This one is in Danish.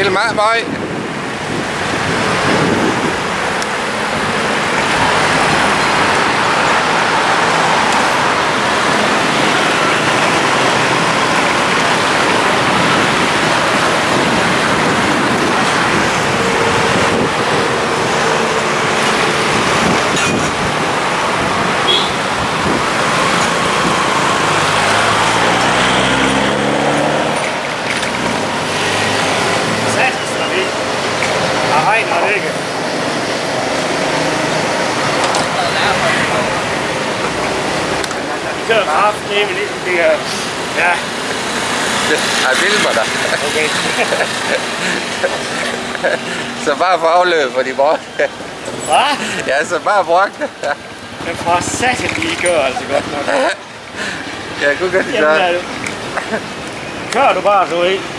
Film af, boy. Vi kører kraftedeme ligesom det her. Ja. Jeg filmer dig. Okay. Så bare for afløb for de brok. Hvad? Ja, så bare brok. Men for satan, de kører altså godt nok. Ja, kunne godt lide Kører du bare så ikke?